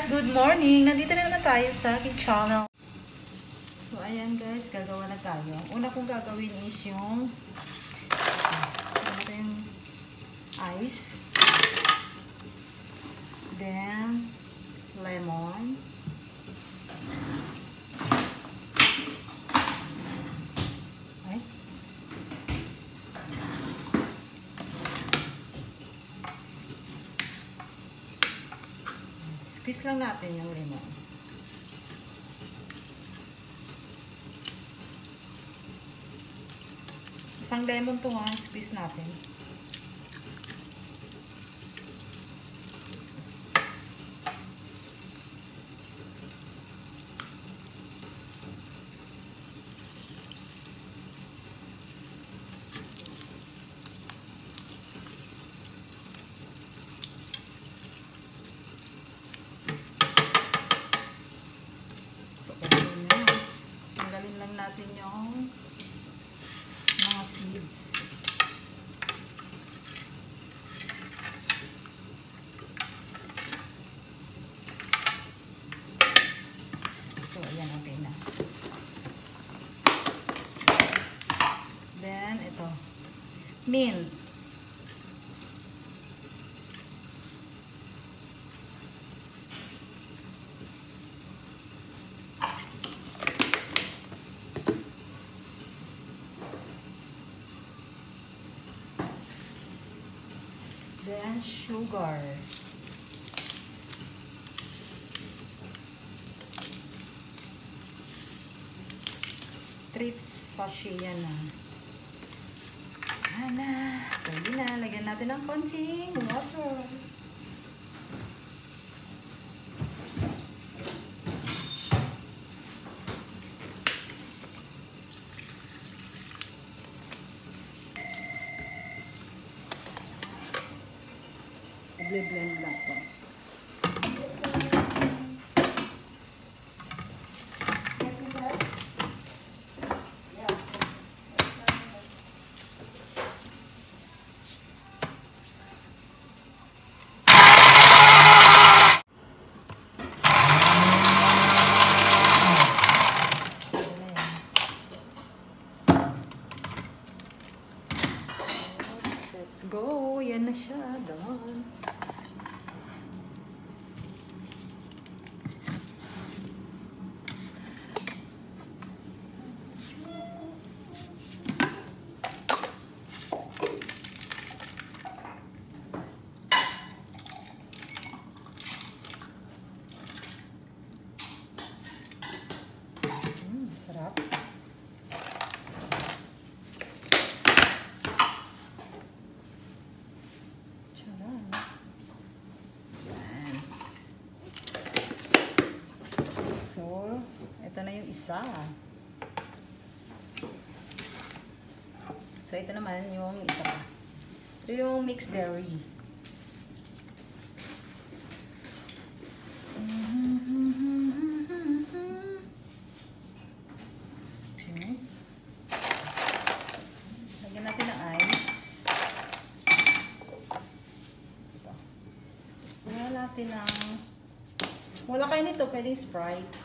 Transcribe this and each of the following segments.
Good morning! Nandito na naman tayo sa aking channel. So, ayan guys, gagawa na tayo. Una kong gagawin is yung ice. Then, lemon. Okay. Squeeze lang natin yung lemon. Isang lemon to nga, squeeze natin. Tanggalin lang natin yung mga seeds. So, ayan, okay na. Then, ito. Mint. Then, sugar. Trips sachet yan na. Pwede na. Lagyan natin ng konting water. Blend lang po. Let's go! Yan na siya. Done. Sarap. Charan. Yan. So, ito na yung isa. So, ito naman yung isa pa. Ito yung mixed berry. Wala kayo nito, pwedeng Sprite.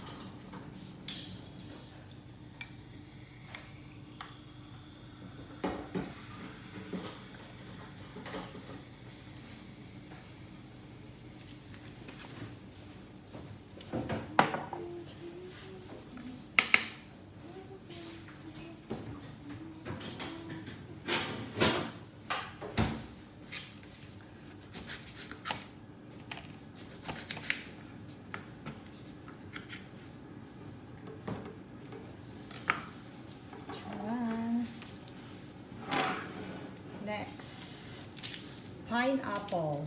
Next, pineapple.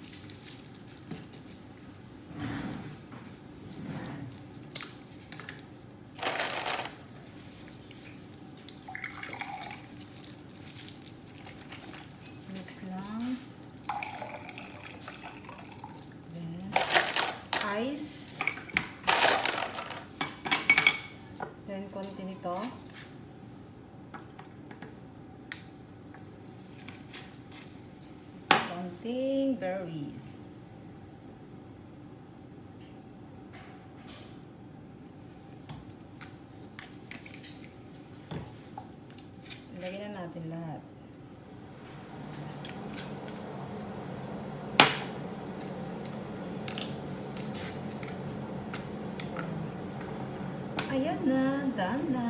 Mix lang. Then, ice. Then, konti nito. Konting berries. natin lahat. So, ayan na, done na.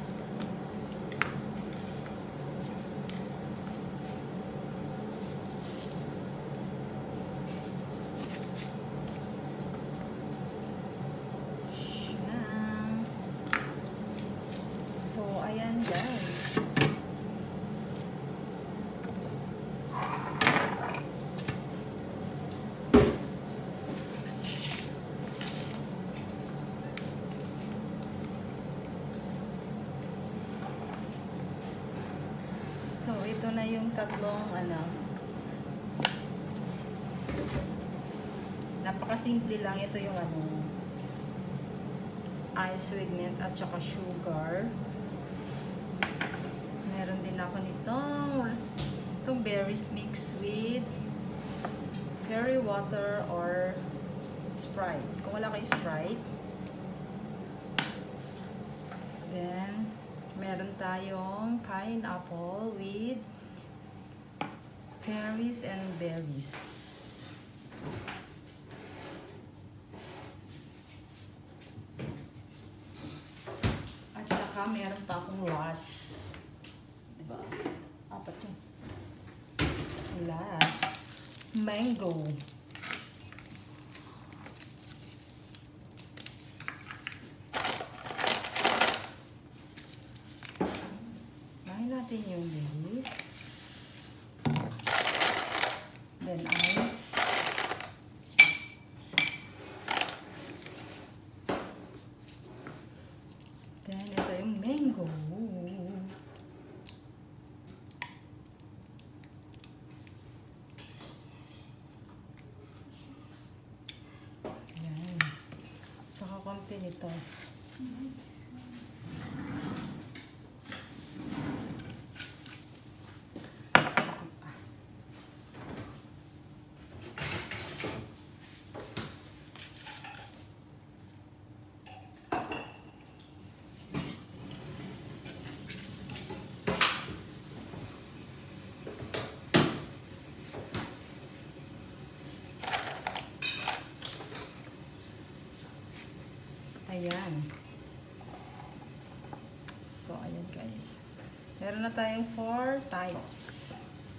So, ayan guys. So, ito na yung tatlong napakasimple lang. Ito yung ice sweetener at saka sugar. Meron din ako itong berries mix with berry water or Sprite. Kung wala kayo Sprite. Then, meron tayong pineapple with berries and berries. At saka meron pa akong last. Diba? Apat yun. Last. Mango. Lahin natin yung leaves. Then ice. Then ito yung mango. Yan. Tsaka konti nito. Ayan. So, ayan guys. Meron na tayong 4 types.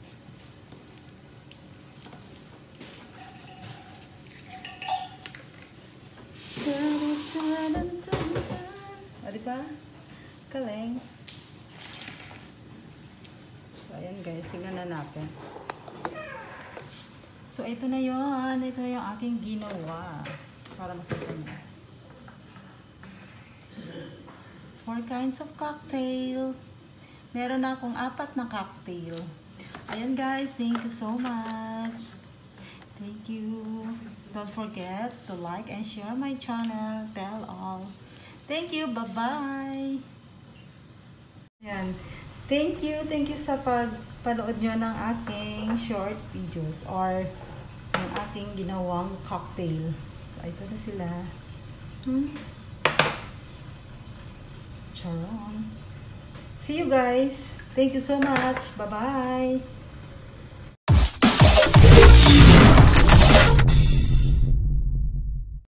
O, diba? Kaleng. So, ayan guys. Tingnan na natin. So, ito na yun. Ito yung aking ginawa. Para makita nyo. 4 kinds of cocktail. Meron na akong 4 na cocktail. Ayan guys, thank you so much. Thank you. Don't forget to like and share my channel. Tell all. Thank you. Bye-bye. Ayan. Thank you sa pagpanood nyo ng aking short videos or ng aking ginawang cocktail. So, ito na sila. Charon. See you guys. Thank you so much. Bye-bye.